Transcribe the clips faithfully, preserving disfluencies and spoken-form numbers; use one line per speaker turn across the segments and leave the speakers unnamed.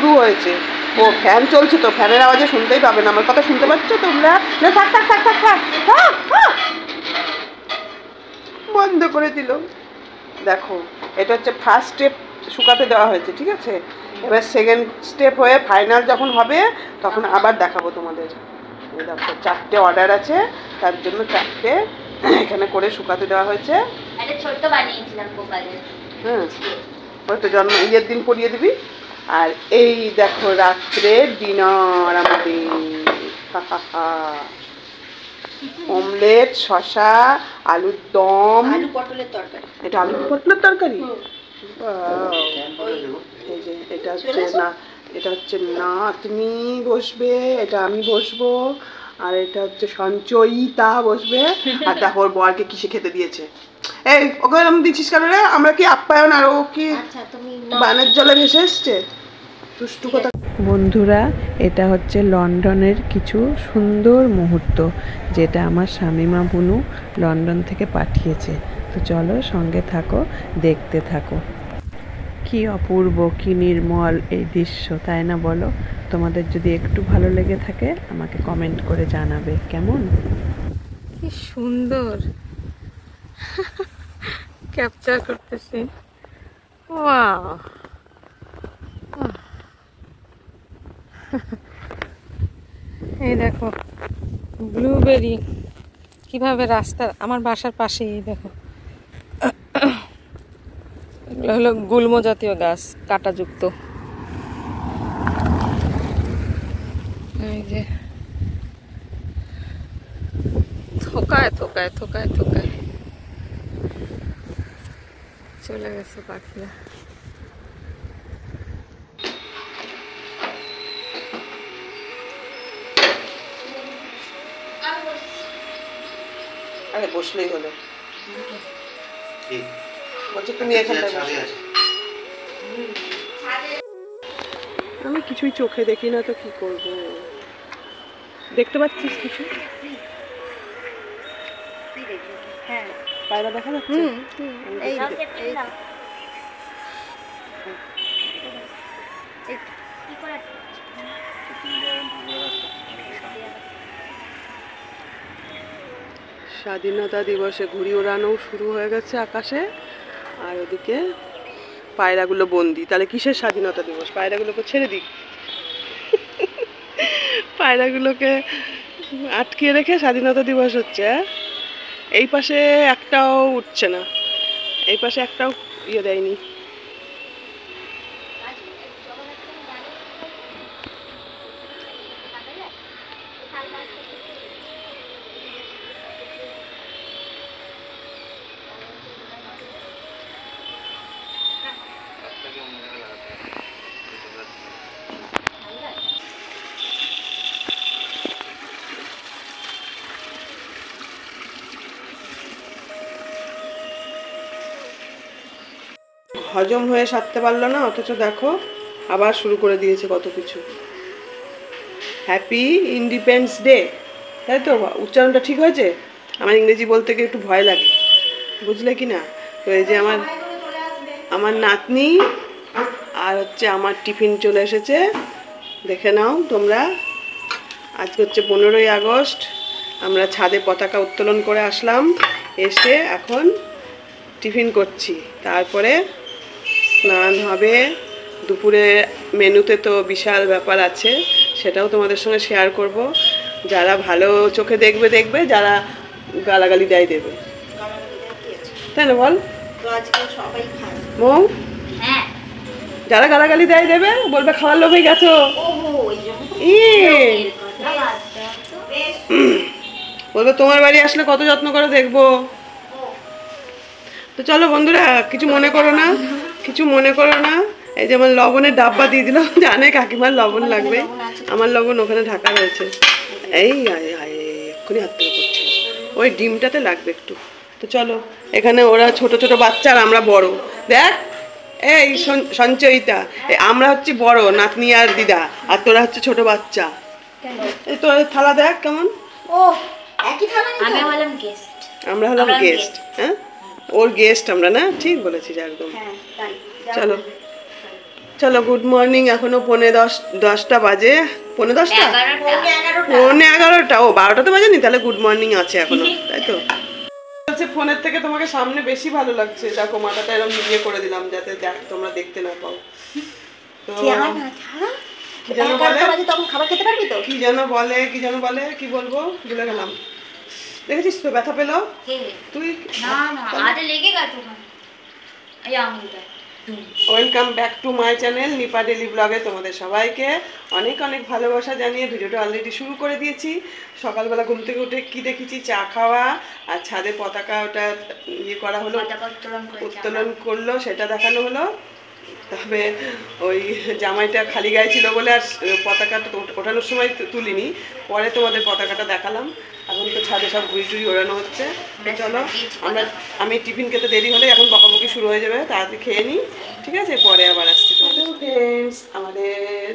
শুরু হয়েছে। ও ফ্যান চলছে তো, ফ্যানের আওয়াজে শুনতেই পাবে না। আমার কথা শুনতে পাচ্ছ তোমরা? না থাক থাক থাক থাক থাক, বন্ধ করে দিল। দেখো এটা হচ্ছে ফার্স্ট স্টেপ, শুকাতে দেওয়া হয়েছে, ঠিক আছে। এবার সেকেন্ড স্টেপ হয়ে ফাইনাল যখন হবে তখন আবার দেখাবো তোমাদের। দেখো চারটে অর্ডার আছে, তার জন্য চারটে এখানে করে শুকাতে দেওয়া হয়েছে। হুম, ওই তো জন্ম ইয়ের দিন পরিয়ে দিবি। আর এই দেখো রাত্রে ডিনার আমাদের, অমলেট, শশা, আলুর দম,
আলু পটলের তরকারি।
এটা আলু পটলের তরকারি। এই যে এটা হচ্ছে না, এটা হচ্ছে নাতনি বসবে, এটা আমি বসবো, আর এটা হচ্ছে সঞ্চয়িতা বসবে। আর দেখো ওর বরকে কিসে খেতে দিয়েছে। এই ওকে আমি দিচ্ছিস কেন রে? আমরা কি আপ্যায়ন, আর ও কি বানের জলে ভেসে এসছে? দুষ্টু কথা। বন্ধুরা, এটা হচ্ছে লন্ডনের কিছু সুন্দর মুহূর্ত, যেটা আমার শামিমা বুনু লন্ডন থেকে পাঠিয়েছে। তো চলো সঙ্গে থাকো, দেখতে থাকো। কি অপূর্ব, কি নির্মল এই দৃশ্য, তাই না বলো? তোমাদের যদি একটু ভালো লেগে থাকে আমাকে কমেন্ট করে জানাবে কেমন। কি সুন্দর ক্যাপচার করতেছি। ওয়াও, এই দেখো ব্লুবেরি কিভাবে রাস্তার, আমার বাসার পাশেই। এই দেখো এগুলো হলো গুল্ম জাতীয় গাছ, কাঁটাযুক্ত। এই যে থোকায় থোকায় থোকায় থোকায় চলে গেছে পাখিরা। আরে বসলেই হলো। বলছি তুমি এখানটায় বসে। আমি কিছুই চোখে দেখি না তো কি করব। দেখতে পাচ্ছিস কিছু?
হ্যাঁ,
পায়রা দেখা যাচ্ছে। স্বাধীনতা দিবসে ঘুড়ি ওড়ানো শুরু হয়ে গেছে আকাশে, আর ওদিকে পায়রাগুলো বন্দি। তাহলে কিসের স্বাধীনতা দিবস? পায়রাগুলোকে ছেড়ে দিক, পায়রাগুলোকে আটকিয়ে রেখে স্বাধীনতা দিবস হচ্ছে। এই পাশে একটাও উঠছে না, এই পাশে একটাও ইয়ে দেয়নি। হজম হয়ে সারতে পারলো না, অথচ দেখো আবার শুরু করে দিয়েছে কত কিছু। হ্যাপি ইন্ডিপেন্ডেন্স ডে, তাই তো? উচ্চারণটা ঠিক হয়েছে? আমার ইংরেজি বলতে গিয়ে একটু ভয় লাগে, বুঝলে কি না? তো এই যে আমার আমার নাতনি আর হচ্ছে আমার টিফিন চলে এসেছে, দেখে নাও তোমরা। আজকে হচ্ছে পনেরোই আগস্ট, আমরা ছাদে পতাকা উত্তোলন করে আসলাম, এসে এখন টিফিন করছি। তারপরে স্নান হবে, দুপুরে মেনুতে তো বিশাল ব্যাপার আছে, সেটাও তোমাদের সঙ্গে শেয়ার করব। যারা ভালো চোখে দেখবে দেখবে, যারা গালাগালি দেয় দেবে, তাই না বল মৌ? যারা গালাগালি দেয় দেবে, বলবে খাওয়ার লোভে গেছো। বলবে তোমার বাড়ি আসলে কত যত্ন করে দেখবো। তো চলো বন্ধুরা, কিছু মনে করো না, কিছু মনে করো না। এই যে আমার লবণের ডাব্বা দিয়ে দিলাম, জানে কাকিমার লবণ লাগবে, আমার লবণ ওখানে ঢাকা রয়েছে। এই এক্ষুনি হাত থেকে করছি, ওই ডিমটাতে লাগবে একটু। তো চলো, এখানে ওরা ছোট ছোট বাচ্চা আর আমরা বড়। দেখ এই সঞ্চয়িতা, আমরা হচ্ছে বড়, নাতনি আর দিদা, আর তোরা হচ্ছে ছোট বাচ্চা। এই তোর থালা দেখ কেমন।
ও একই থালা। আমি হলাম গেস্ট।
আমরা হলাম গেস্ট। হ্যাঁ, ওর গেস্ট আমরা, না? ঠিক বলেছিস একদম। চলো। চলো গুড মর্নিং। এখনো পৌনে দশ দশটা বাজে। পৌনে দশটা
এগারোটা
পৌনে এগারোটা ও বারোটা তো বাজেনি, তাহলে গুড মর্নিং আছে এখনো, তাই তো? বলছে ফোনের থেকে তোমাকে সামনে বেশি ভালো লাগছে। দেখো মাথাটা এরকম নিয়ে করে দিলাম যাতে দেখ- তোমরা দেখতে না পাও। তো কি যেন বলে
তখন খাবার খেতে পারবি তো?
কি যেন বলে কি যেন বলে কি বলবো ভুলে গেলাম। দেখেছিস তো ব্যথা পেলো তুই?
না না আদে লেগে গেছে ওখানে এই আঙুলটা।
Welcome back to my channel Nipa daily ব্লগে তোমাদের সবাইকে অনেক অনেক ভালোবাসা জানিয়ে ভিডিওটা অলরেডি শুরু করে দিয়েছি। সকালবেলা ঘুম থেকে উঠে কি দেখেছি, চা খাওয়া আর ছাদে পতাকা ওটা ইয়ে করা হলো, উত্তোলন করলো, সেটা দেখানো হলো। তবে ওই জামাইটা খালি গায়ে ছিল বলে আর পতাকাটা ওঠানোর সময় তুলিনি, পরে তোমাদের পতাকাটা দেখালাম। এখন তো ছাদে সব ঘুরি টুরি ওড়ানো হচ্ছে। চলো আমরা আমি টিফিন খেতে দেরি হলে এখন বকাবকি শুরু হয়ে যাবে, তাড়াতাড়ি খেয়ে নিই, ঠিক আছে? পরে আবার আসছি। ফ্রেন্ডস, আমাদের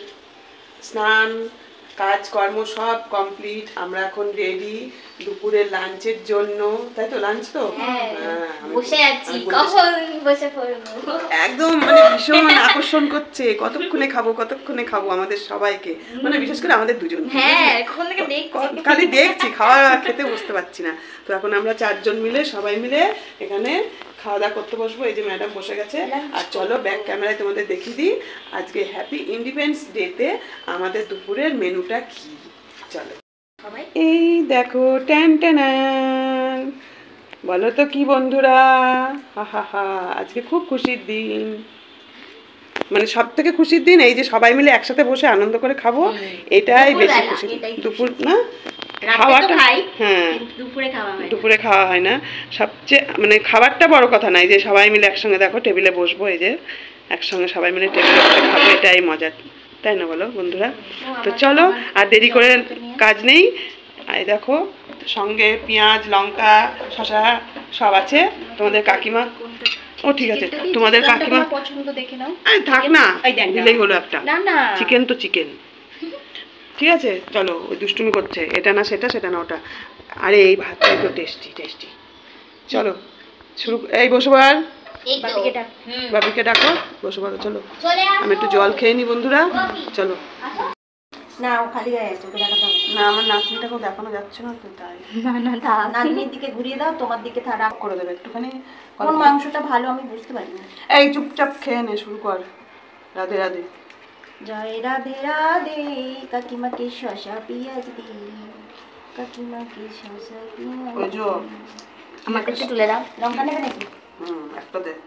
স্নান কাজকর্ম সব কমপ্লিট। আমরা এখন রেডি দুপুরের লাঞ্চের জন্য, তাই তো? লাঞ্চ তো
বসে আছি, কখন বসে পড়বো
একদম মানে ভীষণ আকর্ষণ করছে, কতক্ষণে খাবো কতক্ষণে খাবো আমাদের সবাইকে, মানে বিশেষ করে আমাদের দুজন।
হ্যাঁ এখন থেকে দেখছি,
খালি দেখছি, খাওয়া খেতে বসতে পারছি না। তো এখন আমরা চারজন মিলে সবাই মিলে এখানে খাওয়া দাওয়া করতে বসবো। এই যে ম্যাডাম বসে গেছে। আর চলো ব্যাক ক্যামেরায় তোমাদের দেখিয়ে দিই আজকে হ্যাপি ইন্ডিপেন্ডেন্স ডেতে আমাদের দুপুরের মেনুটা কি। চলো এই দেখো ট্যান ট্যান, বলো তো কি বন্ধুরা? হা হা হা, আজকে খুব খুশির দিন, মানে সব থেকে খুশির দিন এই যে সবাই মিলে একসাথে বসে আনন্দ করে খাবো, এটাই বেশি খুশি। দুপুর না খাওয়াটা, হ্যাঁ
দুপুরে খাওয়া হয়,
দুপুরে খাওয়া হয় না, সবচেয়ে মানে খাবারটা বড় কথা নয়, যে সবাই মিলে একসঙ্গে দেখো টেবিলে বসবো, এই যে একসঙ্গে সবাই মিলে টেবিলে খাবো, এটাই মজা, তাই না বলো বন্ধুরা? তো চলো আর দেরি করে কাজ নেই। এই দেখো সঙ্গে পেঁয়াজ লঙ্কা শসা সব আছে। তোমাদের কাকিমা, ও ঠিক আছে, তোমাদের কাকিমা
পছন্দ দেখে নাও।
আরে থাক না, দিলেই হলো একটা।
না না
চিকেন তো চিকেন, ঠিক আছে? চলো, ওই দুষ্টুমি করছে, এটা না সেটা সেটা না ওটা। আরে এই ভাতটাই তো টেস্টি টেস্টি। চলো শুরু, এই বসো বার,
বাপিকে ডাক,
বাবিকে ডাকো, বসো বার। চলো
চলে আসো।
আমি একটু জল খেয়ে নি বন্ধুরা। চলো
না ও খালি গায়ে আছে, ওকে দেখাতে হবে
না, আমার নাতনিটাকেও দেখানো যাচ্ছে না তো, তাই
না না থাক, নাতনির দিকে ঘুরিয়ে দাও, তোমার দিকে থাক
করে দেবে একটুখানি।
কোন মাংসটা ভালো আমি বুঝতে পারি না।
এই চুপচাপ খেয়ে নে, শুরু কর। রাধে রাধে।
জয় রাধে রাধে, কাকিমাকে শশা পেঁয়াজ দি, কাকিমাকে শশা পেঁয়াজ।
ওই যে
আমাকে একটু তুলে দাও, লঙ্কা নেবে নাকি?
হুম একটা দে।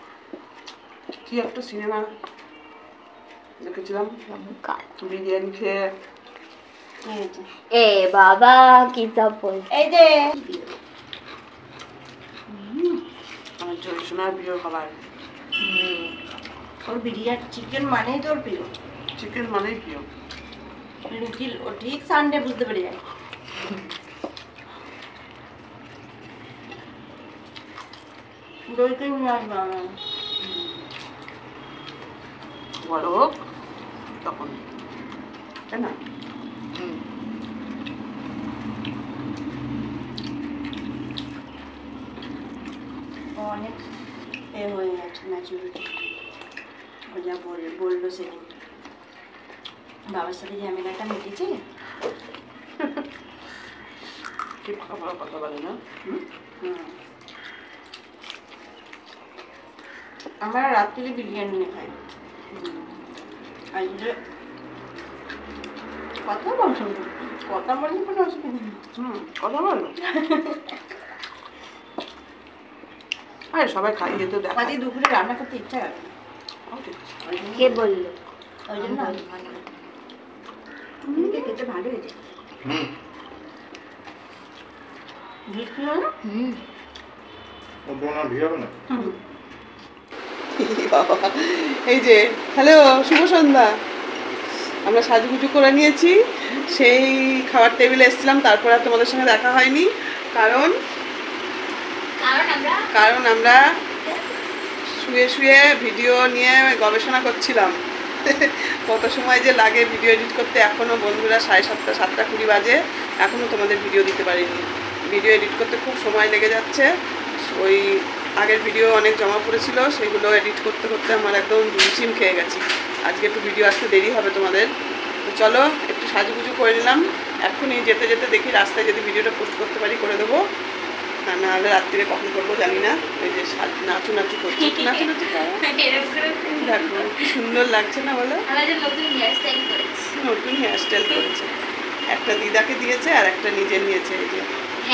কি একটা সিনেমা দেখেছিলাম,
লঙ্কা
বিরিয়ানি খেয়ে।
এ বাবা কি সব বল, এই যে
আমার জয় সোনার প্রিয় খাবার।
ওর বিরিয়ানি চিকেন মানেই তোর প্রিয়,
চিকেন মানেই প্রিয়।
লুচি ও ঠিক সানডে বুঝতে পেরে যায়। দই কিনে নিয়ে আসবো আমার।
বড় হোক তখন, তাই না?
ও অনেক এ হয়ে গেছে ম্যাচুরিটি, ও যা বল বললো সেদিন বাবার সাথে ঝামেলাটা মিটেছে।
ঠিক খাবার কথা বলে না। হুম
হুম আমরা রাত্রিরে বিরিয়ানি নিয়ে খাই। আজকে কথা বলছো, কথা বললে কোনো অসুবিধা নেই।
হুম কথা বলো। আরে সবাই খাইয়ে তো দেখা।
আজকে দুপুরে রান্না করতে ইচ্ছা করে না। কে বললো? ওই জন্য তুমি খেতে ভালো হয়েছে। হুম হুম
ও বোনা ভিড় না।
এই যে হ্যালো, শুভ সন্ধ্যা। আমরা সাজুগুজু করে নিয়েছি, সেই খাবার টেবিলে এসেছিলাম, তারপর আর তোমাদের সঙ্গে দেখা হয়নি, কারণ কারণ আমরা শুয়ে শুয়ে ভিডিও নিয়ে গবেষণা করছিলাম। কত সময় যে লাগে ভিডিও এডিট করতে। এখনও বন্ধুরা সাড়ে সাতটা সাতটা কুড়ি বাজে, এখনও তোমাদের ভিডিও দিতে পারিনি। ভিডিও এডিট করতে খুব সময় লেগে যাচ্ছে। ওই আগের ভিডিও অনেক জমা পড়েছিল, সেগুলো এডিট করতে করতে আমার একদম হিমশিম খেয়ে গেছি। আজকে একটু ভিডিও আসতে দেরি হবে তোমাদের। তো চলো একটু সাজুগুজু করে নিলাম, এখনই যেতে যেতে দেখি রাস্তায় যদি ভিডিওটা পোস্ট করতে পারি করে দেবো, আর নাহলে রাত্রিরে কখন করবো জানি না। ওই যে নাচু নাচু করছি, নাচু নাচু দেখো কি সুন্দর লাগছে না বলো? নতুন হেয়ার স্টাইল করেছে, একটা দিদাকে দিয়েছে আর একটা নিজে নিয়েছে। এই যে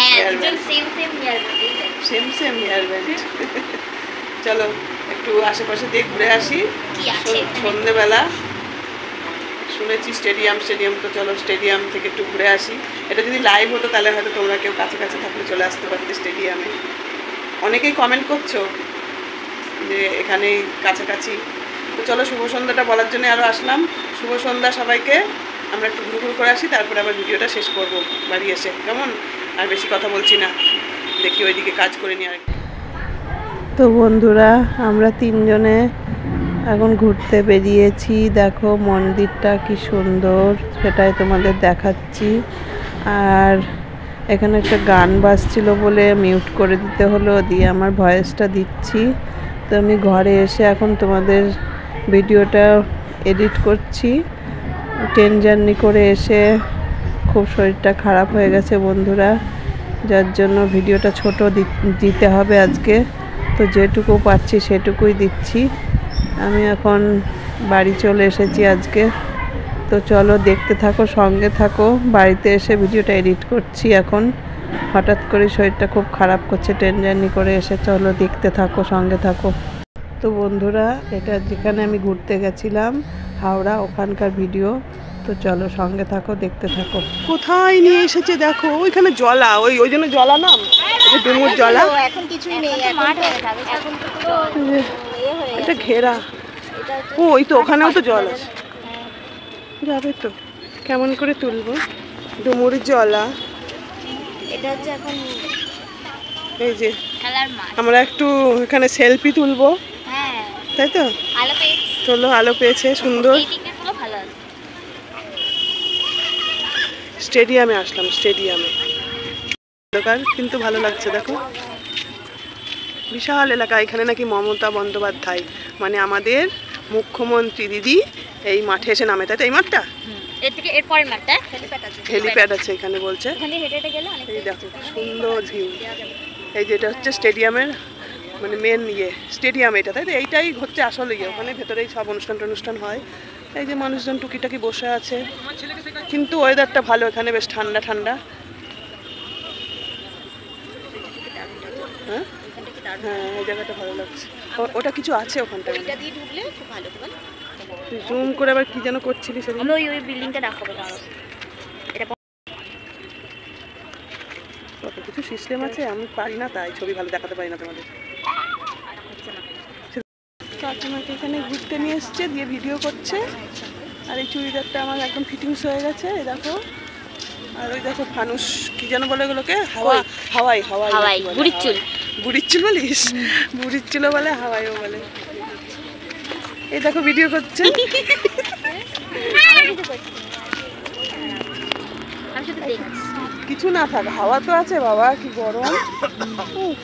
সেম সেম হেয়ার ব্যান্ড। চলো একটু আশেপাশে দিয়ে ঘুরে আসি, সন্ধ্যেবেলা শুনেছি স্টেডিয়াম স্টেডিয়াম তো চলো স্টেডিয়াম থেকে একটু ঘুরে আসি। এটা যদি লাইভ হতো তাহলে হয়তো তোমরা কেউ কাছে কাছে থাকলে চলে আসতে পারতে স্টেডিয়ামে। অনেকেই কমেন্ট করছো যে এখানেই কাছাকাছি। তো চলো শুভ সন্ধ্যাটা বলার জন্য আরও আসলাম। শুভ সন্ধ্যা সবাইকে। আমরা একটু ঘুরু ঘুরু করে আসি, তারপরে আবার ভিডিওটা শেষ করবো বাড়ি এসে, কেমন? আর বেশি কথা বলছি না, দেখি ওইদিকে কাজ করে নিই আর। তো বন্ধুরা আমরা তিনজনে এখন ঘুরতে বেরিয়েছি। দেখো মন্দিরটা কি সুন্দর, সেটাই তোমাদের দেখাচ্ছি। আর এখানে একটা গান বাজছিল বলে মিউট করে দিতে হলো, দিয়ে আমার ভয়েসটা দিচ্ছি। তো আমি ঘরে এসে এখন তোমাদের ভিডিওটা এডিট করছি। ট্রেন জার্নি করে এসে খুব শরীরটা খারাপ হয়ে গেছে বন্ধুরা, যার জন্য ভিডিওটা ছোট দিতে হবে আজকে। তো যেটুকু পাচ্ছি সেটুকুই দিচ্ছি। আমি এখন বাড়ি চলে এসেছি আজকে। তো চলো দেখতে থাকো, সঙ্গে থাকো। বাড়িতে এসে ভিডিওটা এডিট করছি এখন। হঠাৎ করে শরীরটা খুব খারাপ করছে ট্রেন জার্নি করে এসে। চলো দেখতে থাকো, সঙ্গে থাকো। তো বন্ধুরা এটা যেখানে আমি ঘুরতে গেছিলাম হাওড়া, ওখানকার ভিডিও। তো চলো সঙ্গে থাকো, দেখতে থাকো। কোথায় নিয়ে এসেছে দেখো, ওইখানে জলা, ওই ওই জন্য জলা নাম, এটা ডুমুর জলা।
এখন কিছুই নেই, এখন এখন তো পুরো এ হয়ে
এটা ঘেরা। ও ওই তো ওখানেও তো জল আছে, যাবে তো। কেমন করে তুলবো ডুমুর জলা?
এটা হচ্ছে এখন
এই যে
খেলার মাঠ।
আমরা একটু এখানে সেলফি তুলবো,
হ্যাঁ
তাই তো?
আলো পেয়েছি,
চলো আলো পেয়েছে সুন্দর।
এই দিকে পুরো ভালো আছে।
স্টেডিয়ামে আসলাম, স্টেডিয়ামে দোকান কিন্তু ভালো লাগছে দেখো, বিশাল এলাকা। এখানে নাকি মমতা বন্দ্যোপাধ্যায় মানে আমাদের মুখ্যমন্ত্রী দিদি এই মাঠে এসে নামে, তাই তো? এই মাঠটা
এর থেকে এর পরের মাঠটা হেলিপ্যাড আছে,
হেলিপ্যাড আছে এখানে বলছে।
ওখানে হেঁটে হেঁটে গেলে অনেক
এই দেখো সুন্দর ভিউ। এই যেটা হচ্ছে স্টেডিয়ামের মানে মেন ইয়ে, স্টেডিয়াম এটা, তাই তো? এইটাই হচ্ছে আসলে ইয়ে, ওখানে ভেতরেই সব অনুষ্ঠান টনুষ্ঠান হয়। এই যে মানুষজন টুকিটাকি বসে আছে, কিন্তু ওয়েদারটা ভালো এখানে, বেশ ঠান্ডা ঠান্ডা। হ্যাঁ হ্যাঁ এই জায়গাটা ভালো লাগছে। ও- ওটা কিছু আছে ওখানটা,
এটা দিয়ে ঢুকলে খুব ভালো তো বল।
জুম করে আবার কি যেন করছিলি সেদিন।
আমি ওই ওই বিল্ডিংটা দেখাবো দাঁড়াও। এটা
কত কিছু সিস্টেম আছে, আমি পারি না, তাই ছবি ভালো দেখাতে পারি না তোমাদের।
হচ্ছে না।
কাকিমাকে এখানে ঘুরতে নিয়ে এসছে, দিয়ে ভিডিও করছে। আর এই চুড়িদারটা আমার একদম ফিটিংস হয়ে গেছে, এই দেখো। আর ওই দেখো ফানুস, কি যেন বলে এগুলোকে, হাওয়া হাওয়াই হাওয়াই
হাওয়াই,
নাকি বলে?
বুড়ির চুল।
হাওয়াই। বুড়ির চুল বলিস? বুড়ির চুলও বলে, হাওয়াইও বলে। এই দেখো ভিডিও করছে।
আমি শুধু দেখছি।
কিছু না থাক, হাওয়া তো আছে বাবা, কি গরম। উফ।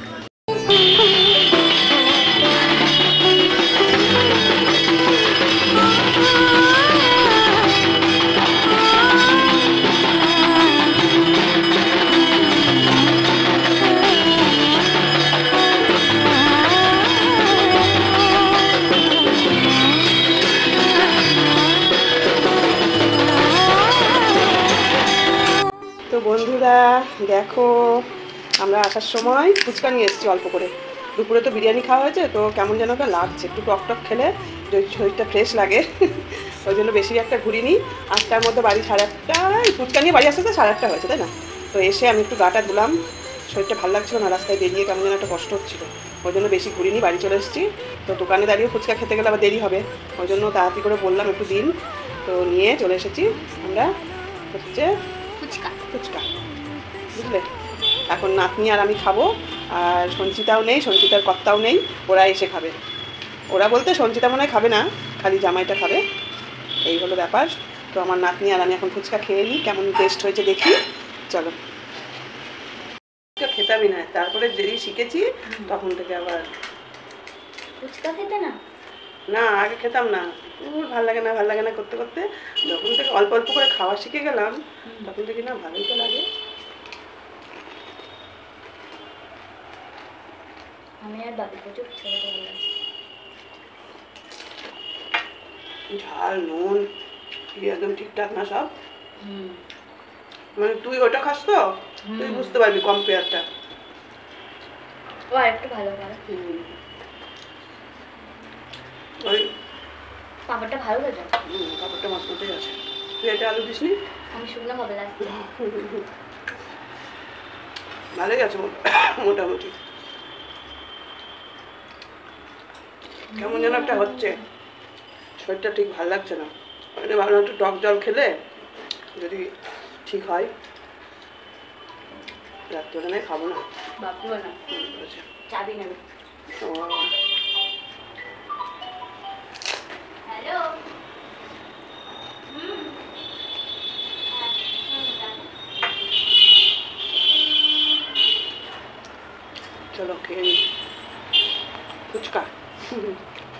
তো বন্ধুরা দেখো আমরা আসার সময় ফুচকা নিয়ে এসেছি অল্প করে। দুপুরে তো বিরিয়ানি খাওয়া হয়েছে, তো কেমন যেন একটা লাগছে, একটু টক টক খেলে শরীরটা ফ্রেশ লাগে। ওই জন্য বেশি একটা ঘুরিনি। আটটার মধ্যে বাড়ি, সাড়ে আটটায় ফুচকা নিয়ে বাড়ি আসতে তো সাড়ে আটটা হয়েছে, তাই না? তো এসে আমি একটু গাটা ধুলাম, শরীরটা ভালো লাগছিল না, রাস্তায় বেরিয়ে কেমন যেন একটা কষ্ট হচ্ছিলো। ওই জন্য বেশি ঘুরিনি, বাড়ি চলে এসেছি। তো দোকানে দাঁড়িয়ে ফুচকা খেতে গেলে আবার দেরি হবে, ওই জন্য তাড়াতাড়ি করে বললাম একটু দিন। তো নিয়ে চলে এসেছি আমরা হচ্ছে
ফুচকা।
ফুচকা, বুঝলে? এখন নাতনি আর আমি খাবো, আর সঞ্চিতাও নেই, সঞ্চিতার কর্তাও নেই, ওরা এসে খাবে। ওরা বলতে সঞ্চিতা মনে হয় খাবে না, খালি জামাইটা খাবে, এই হলো ব্যাপার। তো আমার নাতনি আর আমি এখন ফুচকা খেয়ে নিই, কেমন টেস্ট হয়েছে দেখি, চলো। ফুচকা খেতামই না, তারপরে যেই শিখেছি তখন থেকে আবার
ফুচকা খেতে না?
না, আগে খেতাম না, ওর ভাল লাগে না ভাল লাগে না করতে করতে যখন থেকে অল্প অল্প করে খাওয়া শিখে গেলাম তখন থেকে না ভালোই তো লাগে।
আমি আর বাবু প্রচুর ফুচকা খেতে ভালো লাগে।
ঝাল নুন কি একদম ঠিকঠাক না সব,
হুম
মানে তুই ওটা খাস তো তুই বুঝতে পারবি কম্পেয়ারটা।
ও আর একটু ভালো করে।
ওই
পাঁপড়টা ভালো খেতে।
হুম, কাপড়টা মাছ মতোই আছে। তুই এটা আলু দিসনি?
আমি শুকনো হবে লাগছে।
ভালোই আছে মোট- মোটামুটি। কেমন যেন একটা হচ্ছে, শরীরটা ঠিক ভালো লাগছে না, মানে ভালো একটু টক জল খেলে যদি ঠিক হয়। রাত্রে খাবো না।
বাবুও না,
হুম, আচ্ছা।
চাবি নেবে।
ও,
হ্যালো।
চলো খেয়ে নি ফুচকা।